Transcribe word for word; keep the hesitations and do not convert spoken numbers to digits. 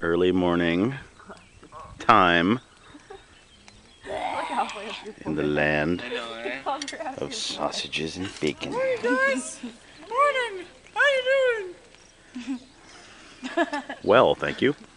early morning time in the land of sausages and bacon. Morning, guys! Morning! How you doing? Well, thank you.